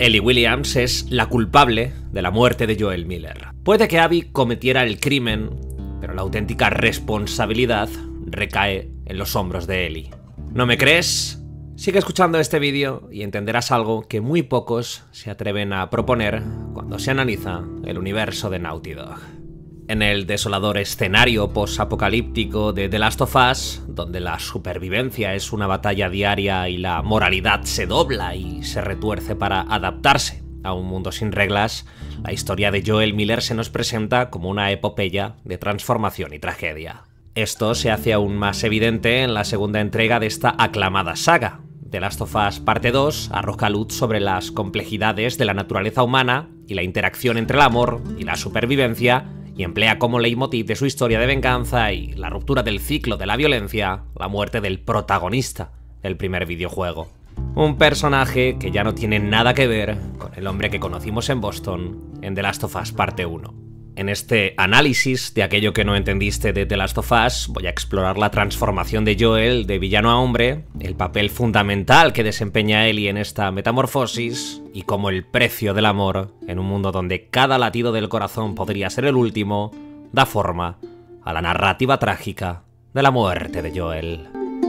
Ellie Williams es la culpable de la muerte de Joel Miller. Puede que Abby cometiera el crimen, pero la auténtica responsabilidad recae en los hombros de Ellie. ¿No me crees? Sigue escuchando este vídeo y entenderás algo que muy pocos se atreven a proponer cuando se analiza el universo de Naughty Dog. En el desolador escenario post-apocalíptico de The Last of Us, donde la supervivencia es una batalla diaria y la moralidad se dobla y se retuerce para adaptarse a un mundo sin reglas, la historia de Joel Miller se nos presenta como una epopeya de transformación y tragedia. Esto se hace aún más evidente en la segunda entrega de esta aclamada saga. The Last of Us Parte 2 arroja luz sobre las complejidades de la naturaleza humana y la interacción entre el amor y la supervivencia, y emplea como leitmotiv de su historia de venganza y la ruptura del ciclo de la violencia, la muerte del protagonista del primer videojuego. Un personaje que ya no tiene nada que ver con el hombre que conocimos en Boston en The Last of Us Parte 1. En este análisis de aquello que no entendiste de The Last of Us, voy a explorar la transformación de Joel de villano a hombre, el papel fundamental que desempeña Ellie en esta metamorfosis y cómo el precio del amor, en un mundo donde cada latido del corazón podría ser el último, da forma a la narrativa trágica de la muerte de Joel.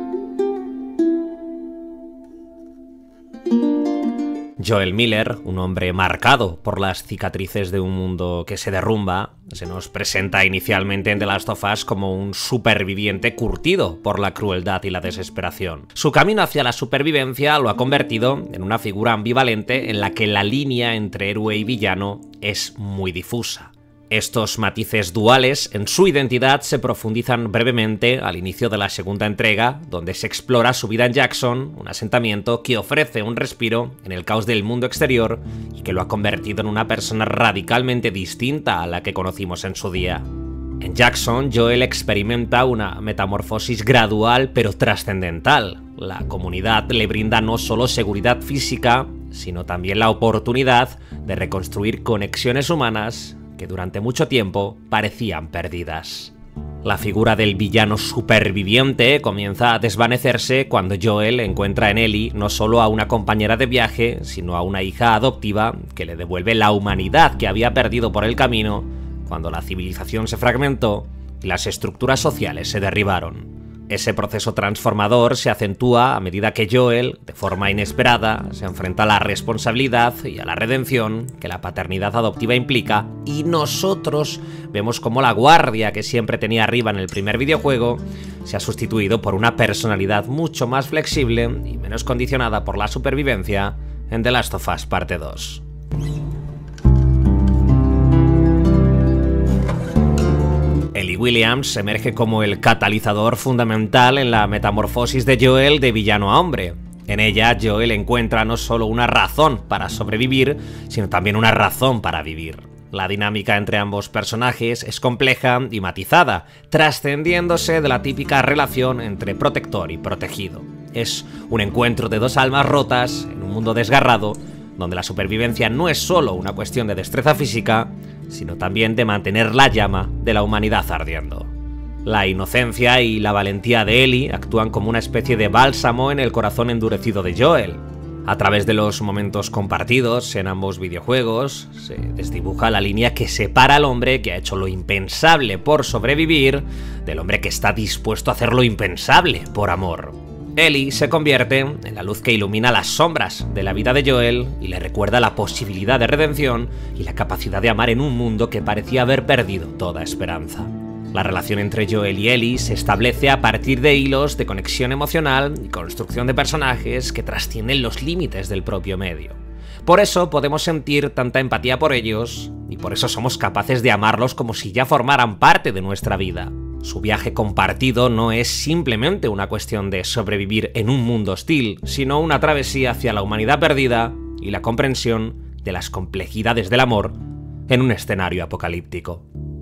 Joel Miller, un hombre marcado por las cicatrices de un mundo que se derrumba, se nos presenta inicialmente en The Last of Us como un superviviente curtido por la crueldad y la desesperación. Su camino hacia la supervivencia lo ha convertido en una figura ambivalente en la que la línea entre héroe y villano es muy difusa. Estos matices duales en su identidad se profundizan brevemente al inicio de la segunda entrega, donde se explora su vida en Jackson, un asentamiento que ofrece un respiro en el caos del mundo exterior y que lo ha convertido en una persona radicalmente distinta a la que conocimos en su día. En Jackson, Joel experimenta una metamorfosis gradual pero trascendental. La comunidad le brinda no solo seguridad física, sino también la oportunidad de reconstruir conexiones humanas que durante mucho tiempo parecían perdidas. La figura del villano superviviente comienza a desvanecerse cuando Joel encuentra en Ellie no solo a una compañera de viaje, sino a una hija adoptiva que le devuelve la humanidad que había perdido por el camino cuando la civilización se fragmentó y las estructuras sociales se derribaron. Ese proceso transformador se acentúa a medida que Joel, de forma inesperada, se enfrenta a la responsabilidad y a la redención que la paternidad adoptiva implica, y nosotros vemos cómo la guardia que siempre tenía arriba en el primer videojuego se ha sustituido por una personalidad mucho más flexible y menos condicionada por la supervivencia en The Last of Us Parte 2. Ellie Williams emerge como el catalizador fundamental en la metamorfosis de Joel de villano a hombre. En ella, Joel encuentra no solo una razón para sobrevivir, sino también una razón para vivir. La dinámica entre ambos personajes es compleja y matizada, trascendiéndose de la típica relación entre protector y protegido. Es un encuentro de dos almas rotas en un mundo desgarrado, donde la supervivencia no es solo una cuestión de destreza física, sino también de mantener la llama de la humanidad ardiendo. La inocencia y la valentía de Ellie actúan como una especie de bálsamo en el corazón endurecido de Joel. A través de los momentos compartidos en ambos videojuegos, se desdibuja la línea que separa al hombre que ha hecho lo impensable por sobrevivir del hombre que está dispuesto a hacer lo impensable por amor. Ellie se convierte en la luz que ilumina las sombras de la vida de Joel y le recuerda la posibilidad de redención y la capacidad de amar en un mundo que parecía haber perdido toda esperanza. La relación entre Joel y Ellie se establece a partir de hilos de conexión emocional y construcción de personajes que trascienden los límites del propio medio. Por eso podemos sentir tanta empatía por ellos y por eso somos capaces de amarlos como si ya formaran parte de nuestra vida. Su viaje compartido no es simplemente una cuestión de sobrevivir en un mundo hostil, sino una travesía hacia la humanidad perdida y la comprensión de las complejidades del amor en un escenario apocalíptico.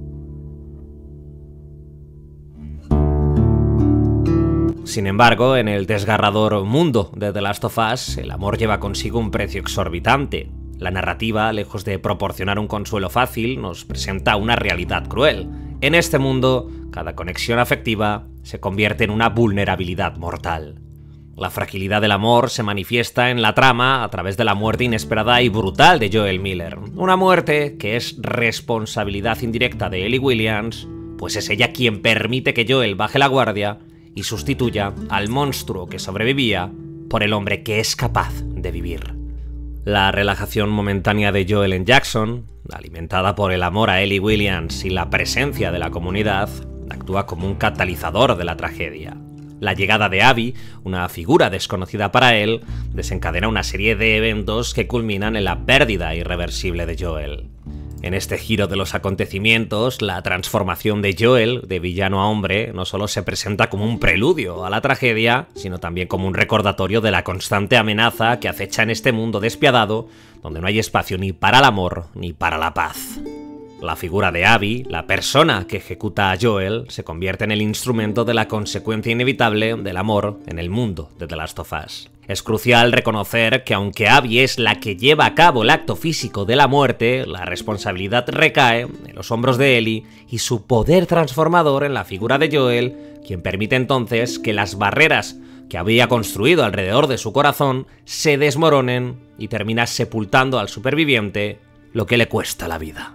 Sin embargo, en el desgarrador mundo de The Last of Us, el amor lleva consigo un precio exorbitante. La narrativa, lejos de proporcionar un consuelo fácil, nos presenta una realidad cruel. En este mundo, cada conexión afectiva se convierte en una vulnerabilidad mortal. La fragilidad del amor se manifiesta en la trama a través de la muerte inesperada y brutal de Joel Miller. Una muerte que es responsabilidad indirecta de Ellie Williams, pues es ella quien permite que Joel baje la guardia y sustituya al monstruo que sobrevivía por el hombre que es capaz de vivir. La relajación momentánea de Joel en Jackson, alimentada por el amor a Ellie Williams y la presencia de la comunidad, actúa como un catalizador de la tragedia. La llegada de Abby, una figura desconocida para él, desencadena una serie de eventos que culminan en la pérdida irreversible de Joel. En este giro de los acontecimientos, la transformación de Joel, de villano a hombre, no solo se presenta como un preludio a la tragedia, sino también como un recordatorio de la constante amenaza que acecha en este mundo despiadado, donde no hay espacio ni para el amor ni para la paz. La figura de Abby, la persona que ejecuta a Joel, se convierte en el instrumento de la consecuencia inevitable del amor en el mundo de The Last of Us. Es crucial reconocer que aunque Abby es la que lleva a cabo el acto físico de la muerte, la responsabilidad recae en los hombros de Ellie y su poder transformador en la figura de Joel, quien permite entonces que las barreras que había construido alrededor de su corazón se desmoronen y termina sepultando al superviviente lo que le cuesta la vida.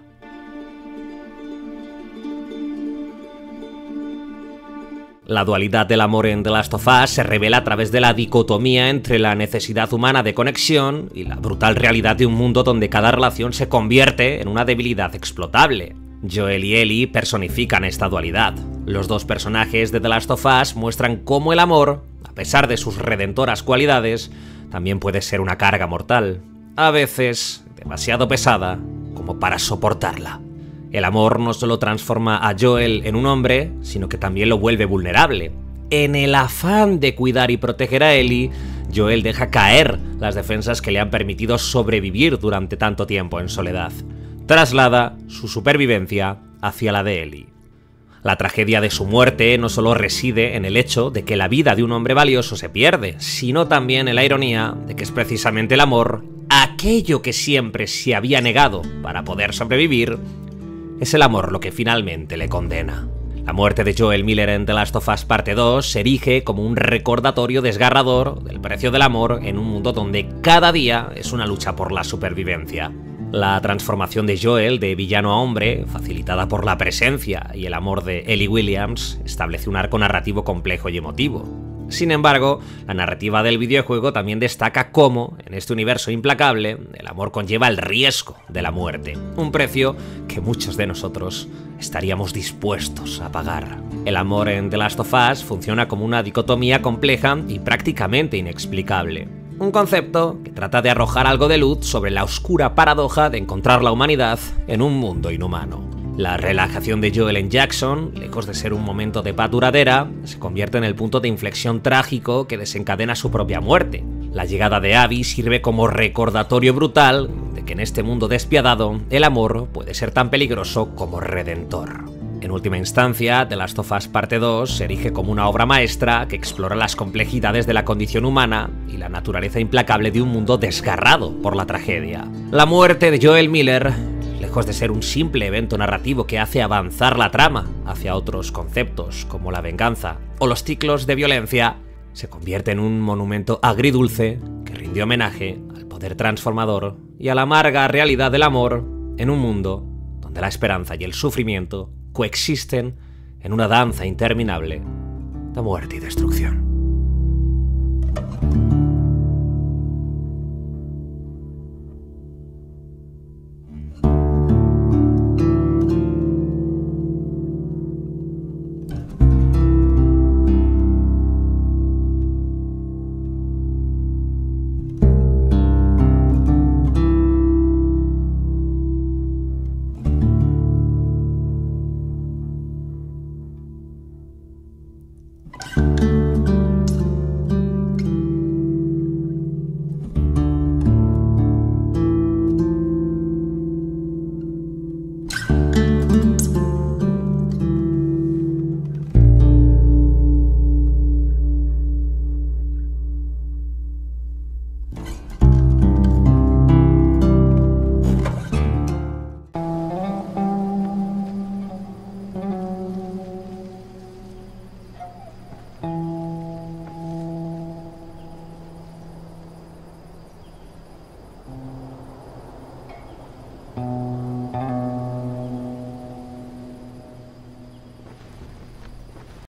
La dualidad del amor en The Last of Us se revela a través de la dicotomía entre la necesidad humana de conexión y la brutal realidad de un mundo donde cada relación se convierte en una debilidad explotable. Joel y Ellie personifican esta dualidad. Los dos personajes de The Last of Us muestran cómo el amor, a pesar de sus redentoras cualidades, también puede ser una carga mortal, a veces demasiado pesada como para soportarla. El amor no solo transforma a Joel en un hombre, sino que también lo vuelve vulnerable. En el afán de cuidar y proteger a Ellie, Joel deja caer las defensas que le han permitido sobrevivir durante tanto tiempo en soledad. Traslada su supervivencia hacia la de Ellie. La tragedia de su muerte no solo reside en el hecho de que la vida de un hombre valioso se pierde, sino también en la ironía de que es precisamente el amor, aquello que siempre se había negado para poder sobrevivir, es el amor lo que finalmente le condena. La muerte de Joel Miller en The Last of Us Parte 2 se erige como un recordatorio desgarrador del precio del amor en un mundo donde cada día es una lucha por la supervivencia. La transformación de Joel de villano a hombre, facilitada por la presencia y el amor de Ellie Williams, establece un arco narrativo complejo y emotivo. Sin embargo, la narrativa del videojuego también destaca cómo, en este universo implacable, el amor conlleva el riesgo de la muerte, un precio que muchos de nosotros estaríamos dispuestos a pagar. El amor en The Last of Us funciona como una dicotomía compleja y prácticamente inexplicable. Un concepto que trata de arrojar algo de luz sobre la oscura paradoja de encontrar la humanidad en un mundo inhumano. La relajación de Joel en Jackson, lejos de ser un momento de paz duradera, se convierte en el punto de inflexión trágico que desencadena su propia muerte. La llegada de Abby sirve como recordatorio brutal de que en este mundo despiadado, el amor puede ser tan peligroso como redentor. En última instancia, The Last of Us Parte 2 se erige como una obra maestra que explora las complejidades de la condición humana y la naturaleza implacable de un mundo desgarrado por la tragedia. La muerte de Joel Miller, lejos de ser un simple evento narrativo que hace avanzar la trama hacia otros conceptos como la venganza o los ciclos de violencia, se convierte en un monumento agridulce que rinde homenaje al poder transformador y a la amarga realidad del amor en un mundo donde la esperanza y el sufrimiento coexisten en una danza interminable de muerte y destrucción.